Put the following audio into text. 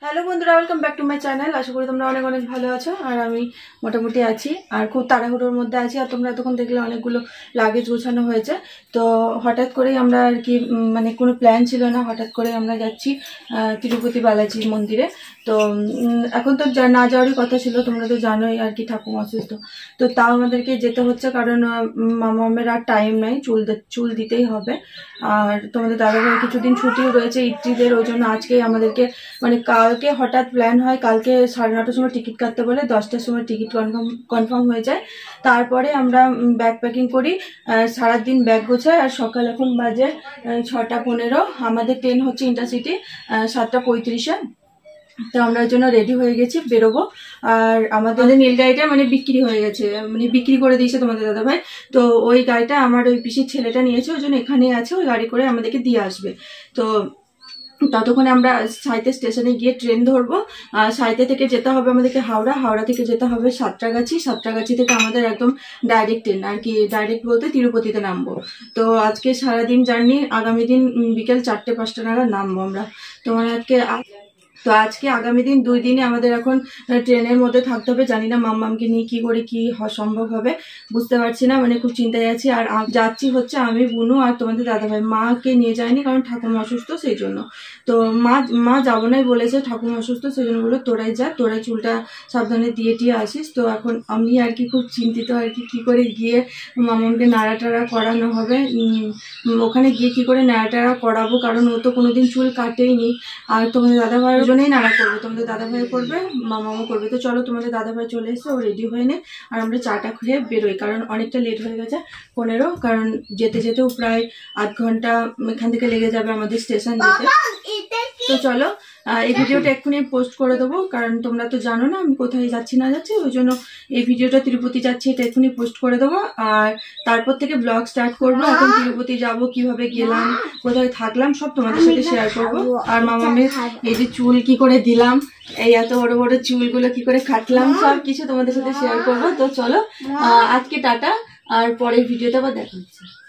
Hello বন্ধুরা, welcome back to my channel. আশা করি তোমরা অনেক অনেক ভালো আছো। আর আমি মোটামুটি আছি, আর খুব তাড়াহুড়োর মধ্যে আছি। আর তোমরা তখন দেখলে অনেকগুলো লাগেজ গোছানো হয়েছে। তো হঠাৎ করেই আমরা আর কি মানে কোনো প্ল্যান ছিল না, হঠাৎ করে আমরা যাচ্ছি তিরুপতি বালাজি মন্দিরে। তো এখন তো না যাওয়ারই কথা ছিল, তোমরা তো জানোই আর কি, ঠাকুমা অসুস্থ। তো তাও আমাদেরকে যেতে হচ্ছে, কারণ মামামের আর টাইম নাই, চুল দিতেই হবে। আর তোমাদের দাদাভাই কিছুদিন ছুটিও রয়েছে ঈদের, ওই জন্য আজকেই আমাদেরকে মানে কালকে হঠাৎ প্ল্যান হয়, কালকে 9:30টার সময় টিকিট কাটতে বলে, 10টার সময় টিকিট কনফার্ম হয়ে যায়। তারপরে আমরা ব্যাগ প্যাকিং করি, সারাদিন ব্যাগ গোছাই। আর সকাল এখন বাজে 6:15, আমাদের ট্রেন হচ্ছে ইন্টারসিটি 7:35-এ। তো আমরা ওই জন্য রেডি হয়ে গেছি, বেরোবো। আর আমাদের নীল গাড়িটা মানে বিক্রি হয়ে গেছে, মানে বিক্রি করে দিয়েছে তোমাদের দাদাভাই। তো ওই গাড়িটা আমার ওই পিসির ছেলেটা নিয়েছে, ওই জন্য এখানেই আছে, ওই গাড়ি করে আমাদেরকে দিয়ে আসবে। তো ততক্ষণে আমরা সাইতে স্টেশনে গিয়ে ট্রেন ধরবো। সাইতে থেকে যেতে হবে আমাদেরকে হাওড়া থেকে যেতে হবে সাঁতরাগাছি থেকে আমাদের একদম ডাইরেক্ট ট্রেন, আর কি ডাইরেক্ট বলতে তিরুপতিতে নামবো। তো আজকে সারাদিন জার্নি, আগামী দিন বিকেল 4টে-5টা নাগাদ নামবো আমরা। তোমার আজকে আগামী দিন 2 দিনে আমাদের এখন ট্রেনের মধ্যে থাকতে হবে। জানি না মাম্মামকে নিয়ে কি করে কি সম্ভব হবে, বুঝতে পারছি না, মানে খুব চিন্তায় আছি। আর যাচ্ছি হচ্ছে আমি, বুনু আর তোমাদের দাদাভাই। মাকে নিয়ে যায়নি কারণ ঠাকুমা অসুস্থ, সেই জন্য। তো মা যাবো নাই বলেছে, ঠাকুমা অসুস্থ, সেই জন্য বললো তোরাই যা, তোরাই চুলটা সাবধানে দিয়ে আসিস। তো এখন আমি আর কি খুব চিন্তিত আর কি করে গিয়ে মামামকে নাড়াটাড়া করানো হবে, ওখানে গিয়ে কি করে নাড়াটাড়া করাবো, কারণ ও তো কোনোদিন চুল কাটেইনি। আর তোমাদের দাদাভাই জন্যই নাড়া করবে, তোমাদের দাদাভাই করবে, মামাও করবে। তো চলো, তোমাদের দাদাভাই চলে এসে, ও রেডি হয়ে নে, আর আমরা চাটা খেয়ে বেরোই, কারণ অনেকটা লেট হয়ে গেছে 15, কারণ যেতে যেতেও প্রায় আধ ঘন্টা এখান থেকে লেগে যাবে আমাদের স্টেশন যেতে। তো চলো, এই ভিডিওটা এক্ষুনি পোস্ট করে দেবো, কারণ তোমরা তো জানো না আমি কোথায় যাচ্ছি না যাচ্ছি, ওই জন্য এই ভিডিওটা তিরুপতি যাচ্ছি এটা এক্ষুনি পোস্ট করে দেবো। আর তারপর থেকে ব্লগ স্টার্ট করবো। এখন তিরুপতি যাব, কিভাবে গেলাম, কোথায় থাকলাম, সব তোমাদের সাথে শেয়ার করবো। আর মামামের এই যে চুল কি করে দিলাম, এই এত বড় বড় চুলগুলো কি করে কাটলাম, সব কিছু তোমাদের সাথে শেয়ার করবো। তো চলো, আজকে টাটা, আর পরের ভিডিওটা আবার দেখা হচ্ছে।